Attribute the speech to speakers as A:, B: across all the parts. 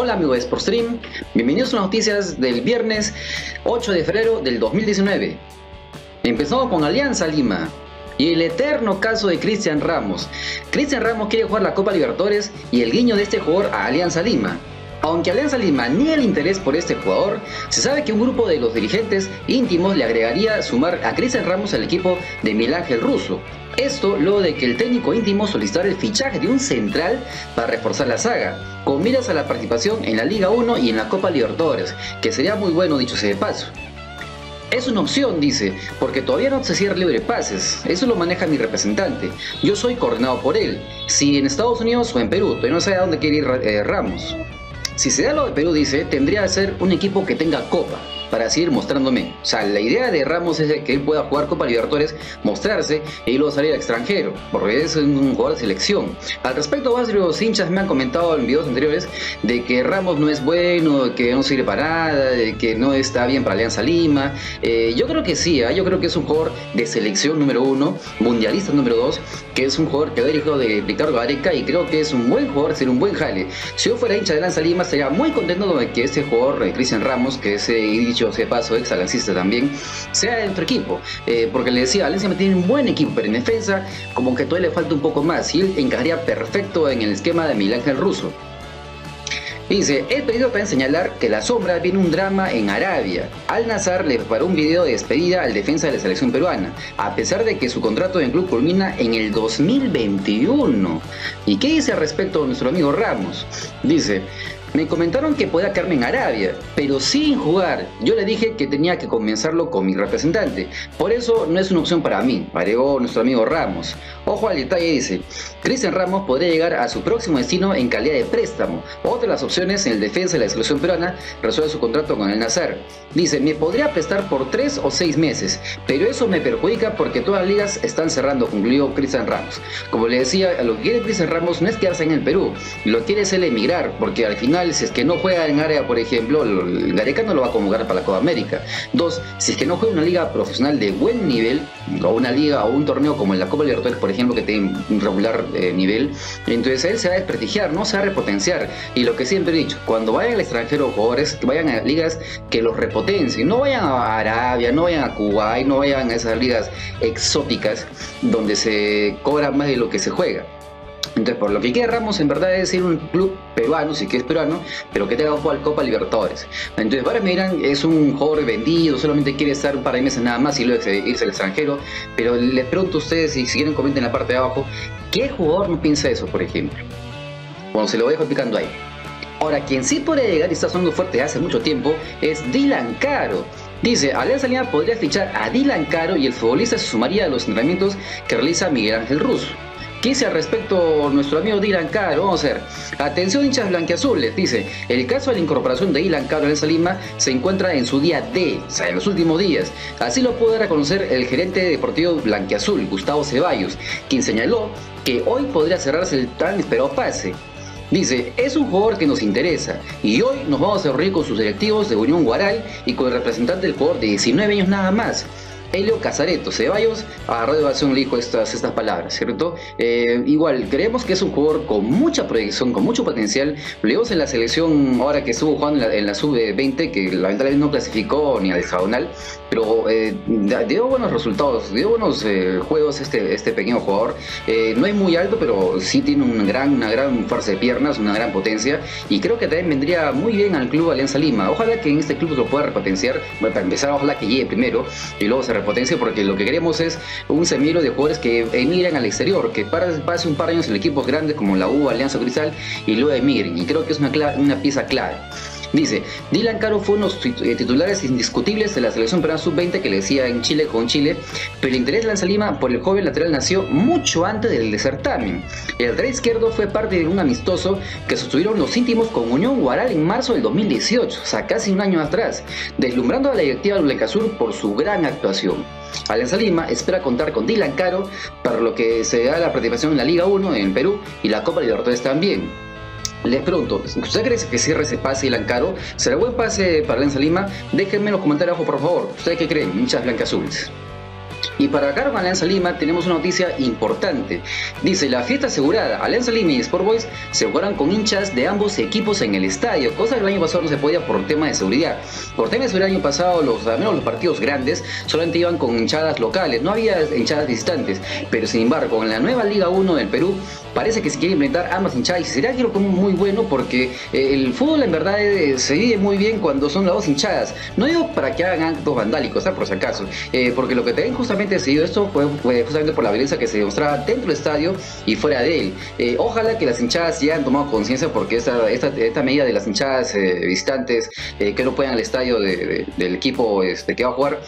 A: Hola amigos de Sportstream, bienvenidos a las noticias del viernes 8 de febrero del 2019. Empezamos con Alianza Lima y el eterno caso de Cristian Ramos. Cristian Ramos quiere jugar la Copa Libertadores y el guiño de este jugador a Alianza Lima. Aunque Alianza Lima niega el interés por este jugador, se sabe que un grupo de los dirigentes íntimos le agregaría sumar a Cristian Ramos al equipo de Miguel Ángel Russo. Esto luego de que el técnico íntimo solicitara el fichaje de un central para reforzar la saga, con miras a la participación en la Liga 1 y en la Copa Libertadores, que sería muy bueno dicho sea de paso. Es una opción, dice, porque todavía no se cierra libre pases, eso lo maneja mi representante, yo soy coordinado por él, si en Estados Unidos o en Perú, todavía no sé a dónde quiere ir Ramos. Si se da lo de Perú, dice, tendría que ser un equipo que tenga Copa, para seguir mostrándome. O sea, la idea de Ramos es que él pueda jugar Copa Libertadores, mostrarse y luego salir al extranjero, porque es un jugador de selección. Al respecto, varios hinchas me han comentado en videos anteriores de que Ramos no es bueno, de que no sirve para nada, de que no está bien para Alianza Lima. Yo creo que sí, yo creo que es un jugador de selección número 1, mundialista número 2, que es un jugador que ha dirigido de Ricardo Gareca y creo que es un buen jugador, sería un buen jale. Si yo fuera hincha de Alianza Lima, estaría muy contento de que este jugador, Cristian Ramos, que es dicho sea paso, ex aliancista también, sea de nuestro equipo, porque le decía, Alianza tiene un buen equipo, pero en defensa como que todavía le falta un poco más y él encajaría perfecto en el esquema de Miguel Ángel Russo. Dice, el pedido para señalar que la sombra viene un drama en Arabia. Al Nassr le preparó un video de despedida al defensa de la selección peruana, a pesar de que su contrato en el club culmina en el 2021. ¿Y qué dice al respecto nuestro amigo Ramos? Dice, me comentaron que podía quedarme en Arabia, pero sin jugar. Yo le dije que tenía que comenzarlo con mi representante. Por eso no es una opción para mí, agregó nuestro amigo Ramos. Ojo al detalle, dice, Cristian Ramos podría llegar a su próximo destino en calidad de préstamo. Otra de las opciones en el defensa de la selección peruana resuelve su contrato con el Nassr. Dice, me podría prestar por 3 o 6 meses, pero eso me perjudica porque todas las ligas están cerrando, concluyó Cristian Ramos. Como le decía, lo que quiere Cristian Ramos no es quedarse en el Perú, lo que quiere es él emigrar, porque al final, si es que no juega en área, por ejemplo, el Gareca no lo va a convocar para la Copa América. 2, si es que no juega una liga profesional de buen nivel, o una liga o un torneo como en la Copa Libertadores, por ejemplo, que tiene un regular nivel, entonces él se va a desprestigiar, no se va a repotenciar. Y lo que siempre he dicho, cuando vayan al extranjero jugadores, que vayan a ligas que los repotencien, no vayan a Arabia, no vayan a Kuwait, no vayan a esas ligas exóticas donde se cobra más de lo que se juega. Entonces, por lo que quiere Ramos en verdad es ir a un club peruano, si que es peruano, pero que tenga jugar Copa Libertadores. Entonces, varios me dirán, es un jugador vendido, solamente quiere estar un par de meses nada más y luego irse al extranjero. Pero les pregunto a ustedes, y si quieren comenten en la parte de abajo, ¿qué jugador no piensa eso, por ejemplo? Bueno, se lo dejo explicando ahí. Ahora, quien sí puede llegar y está sonando fuerte hace mucho tiempo es Dylan Caro. Dice, Alianza Lima podría fichar a Dylan Caro y el futbolista se sumaría a los entrenamientos que realiza Miguel Ángel Russo. ¿Qué dice al respecto nuestro amigo Dylan Caro? Vamos a ver. Atención hinchas blanquiazules, dice, el caso de la incorporación de Dylan Caro en Alianza Lima se encuentra en su día D, o sea, en los últimos días. Así lo pudo dar a conocer el gerente deportivo blanquiazul, Gustavo Ceballos, quien señaló que hoy podría cerrarse el tan esperado pase. Dice, es un jugador que nos interesa y hoy nos vamos a reunir con sus directivos de Unión Guaral y con el representante del jugador de 19 años nada más, Helio Casareto. Ceballos a Radio Ovación le dijo estas palabras, ¿cierto? Igual, creemos que es un jugador con mucha proyección, con mucho potencial. Lo vimos en la selección ahora que estuvo jugando en la sub-20, que lamentablemente no clasificó ni al hexagonal, pero dio buenos resultados, dio buenos juegos este pequeño jugador. No es muy alto, pero sí tiene una gran fuerza de piernas, una gran potencia, y creo que también vendría muy bien al club Alianza Lima. Ojalá que en este club lo pueda repotenciar. Bueno, para empezar, ojalá que llegue primero y luego se repotencia, porque lo que queremos es un semillero de jugadores que emigren al exterior, que pase un par de años en equipos grandes como la U, Alianza Cristal, y luego emigren, y creo que es una pieza clave. Dice, Dylan Caro fue uno de los titulares indiscutibles de la selección peruana sub-20 que le decía en Chile con Chile, pero el interés de Alianza Lima por el joven lateral nació mucho antes del certamen. El lateral izquierdo fue parte de un amistoso que sostuvieron los íntimos con Unión Guaral en marzo del 2018, o sea, casi un año atrás, deslumbrando a la directiva de Blanquiazul por su gran actuación. Alianza Lima espera contar con Dylan Caro para lo que se da la participación en la Liga 1 en Perú y la Copa Libertadores también. Les pregunto, ¿usted cree que cierre ese pase Dylan Caro? ¿Será buen pase para Alianza Lima? Déjenme en los comentarios abajo, por favor. ¿Ustedes qué creen, hinchas blanquiazules? Y para acá con Alianza Lima tenemos una noticia importante. Dice, la fiesta asegurada. Alianza Lima y Sport Boys se jugarán con hinchas de ambos equipos en el estadio, cosa que el año pasado no se podía por tema de seguridad. Por tema de seguridad el año pasado, al menos los partidos grandes, solamente iban con hinchadas locales, no había hinchadas distantes. Pero sin embargo, en la nueva Liga 1 del Perú, parece que se quiere implementar ambas hinchadas y será algo como muy bueno porque el fútbol en verdad se vive muy bien cuando son las dos hinchadas. No digo para que hagan actos vandálicos, por si acaso, porque lo que también justamente se dio esto fue justamente por la violencia que se demostraba dentro del estadio y fuera de él. Ojalá que las hinchadas ya han tomado conciencia porque esta medida de las hinchadas visitantes que no puedan al estadio del equipo que va a jugar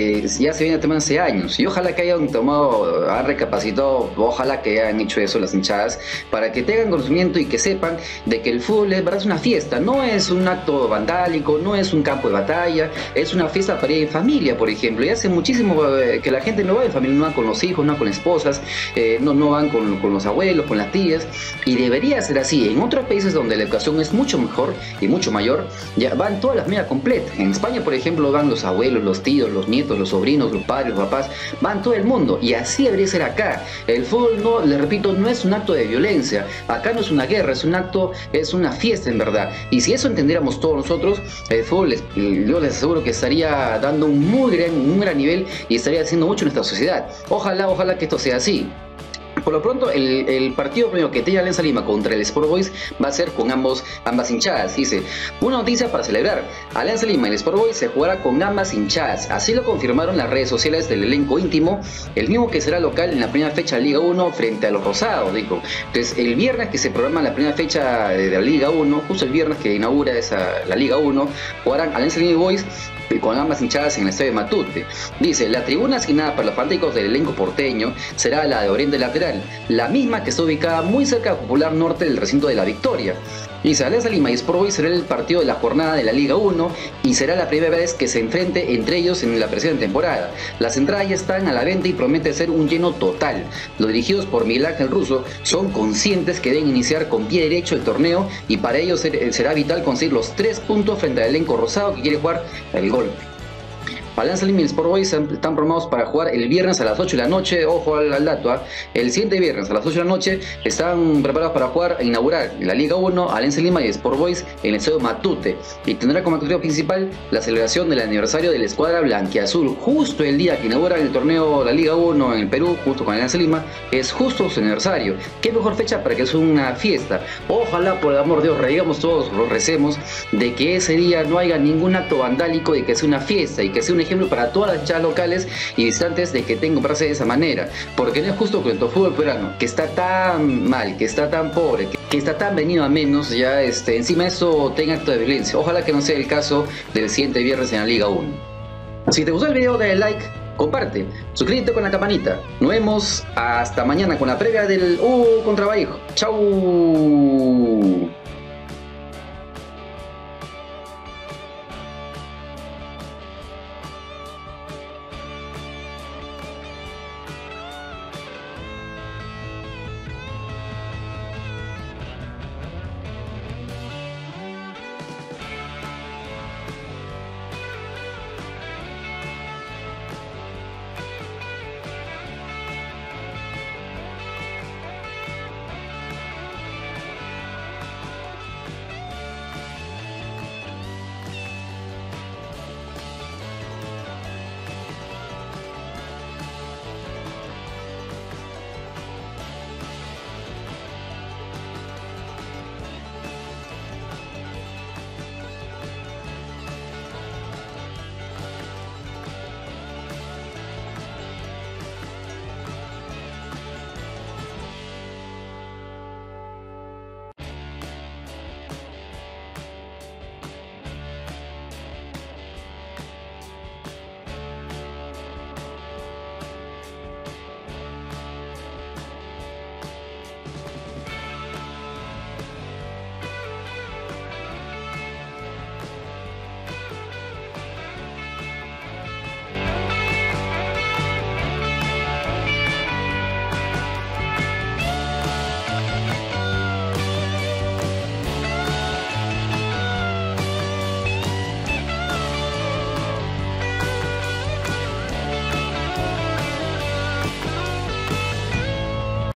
A: ya se viene tomando hace años y ojalá que han recapacitado, ojalá que hayan hecho eso las hinchadas para que tengan conocimiento y que sepan de que el fútbol es verdad, es una fiesta, no es un acto vandálico, no es un campo de batalla, es una fiesta para ir en familia, por ejemplo. Y hace muchísimo que la gente no va en familia, no va con los hijos, no va con esposas, no van con los abuelos, con las tías, y debería ser así. En otros países donde la educación es mucho mejor y mucho mayor, ya van todas las familias completas. En España, por ejemplo, van los abuelos, los tíos, los nietos, los sobrinos, los padres, los papás, van todo el mundo, y así debería ser acá. El fútbol, no, les repito, no es un acto de violencia, acá no es una guerra, es un acto, es una fiesta en verdad, y si eso entendiéramos todos nosotros, el fútbol, yo les aseguro que estaría dando un gran nivel y estaría haciendo mucho en nuestra sociedad. Ojalá que esto sea así. Por lo pronto, el partido primero que tiene Alianza Lima contra el Sport Boys va a ser con ambas hinchadas. Dice, una noticia para celebrar. Alianza Lima y el Sport Boys se jugará con ambas hinchadas. Así lo confirmaron las redes sociales del elenco íntimo, el mismo que será local en la primera fecha de Liga 1 frente a los Rosados, dijo. Entonces, el viernes que se programa la primera fecha de la Liga 1, justo el viernes que inaugura la Liga 1, jugarán Alianza Lima y Boys con ambas hinchadas en el estadio de Matute. Dice, la tribuna asignada para los fanáticos del elenco porteño será la de Oriente Lateral, la misma que está ubicada muy cerca del popular norte del recinto de La Victoria. Dice, Alianza Lima y Sport Boys será el partido de la jornada de la Liga 1 y será la primera vez que se enfrente entre ellos en la presente temporada. Las entradas ya están a la venta y promete ser un lleno total. Los dirigidos por Miguel Ángel Russo son conscientes que deben iniciar con pie derecho el torneo y para ello será vital conseguir los 3 puntos frente al elenco rosado que quiere jugar el gol. Alianza Lima y Sport Boys están programados para jugar el viernes a las 8 de la noche, ojo al dato, el siguiente viernes a las 8 de la noche están preparados para jugar e inaugurar la Liga 1, Alianza Lima y Sport Boys en el estadio Matute, y tendrá como actividad principal la celebración del aniversario de la escuadra blanquiazul, justo el día que inauguran el torneo la Liga 1 en el Perú, junto con Alianza Lima, es justo su aniversario. Qué mejor fecha para que sea una fiesta. Ojalá, por el amor de Dios, redigamos todos, lo recemos, de que ese día no haya ningún acto vandálico y que sea una fiesta y que sea un ejemplo para todas las hinchadas locales y visitantes de que tengan que comprarse de esa manera, porque no es justo que nuestro fútbol peruano, que está tan mal, que está tan pobre, que está tan venido a menos, ya encima de eso tenga acto de violencia. Ojalá que no sea el caso del siguiente viernes en la Liga 1. Si te gustó el video, dale like, comparte, suscríbete con la campanita. Nos vemos hasta mañana con la previa del contra Vallejo. Chau.